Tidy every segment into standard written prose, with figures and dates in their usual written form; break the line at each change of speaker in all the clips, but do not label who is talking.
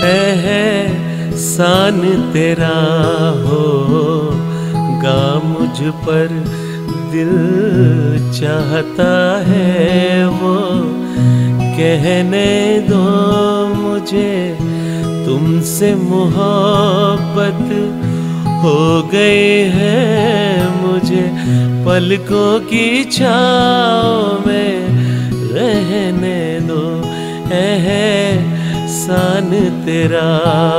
एहसान तेरा होगा मुझ पर, दिल चाहता है वो कहने दो मुझे, तुमसे मोहब्बत हो गई है मुझे, पलकों की छाँव में रहने दो। एहसान तेरा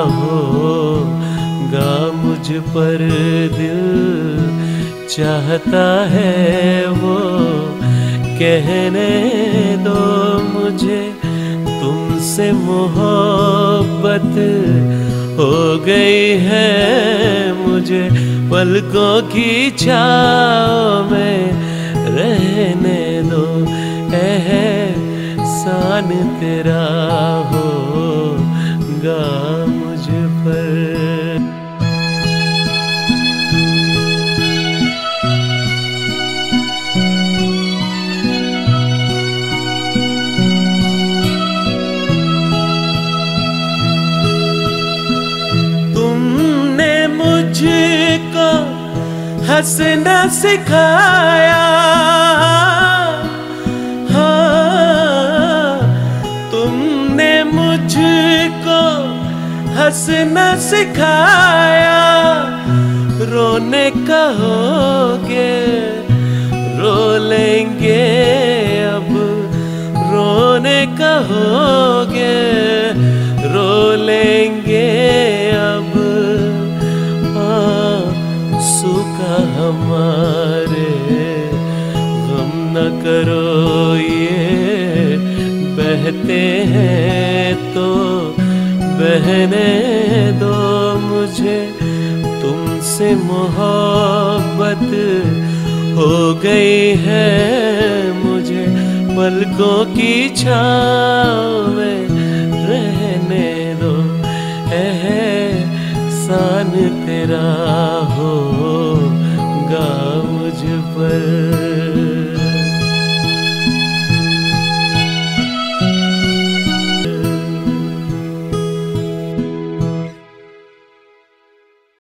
होगा मुझ पर, दिल चाहता है वो कहने दो मुझे, तुमसे मोहब्बत हो गई है मुझे, पलकों की छाँव में रहने दो। एहसान तेरा होगा मुझ पर। मुझको हंसना सिखाया, हाँ तुमने मुझको हंसना सिखाया, रोने कहोगे रो लेंगे अब, रोने कहोगे रो लेंगे अब, सूखा हमारे गम न करो ये बहते हैं तो बहने दो मुझे, तुमसे मोहब्बत हो गई है मुझे, पलकों की छाँव में रहने दो। एहसान तेरा होगा मुझ पर।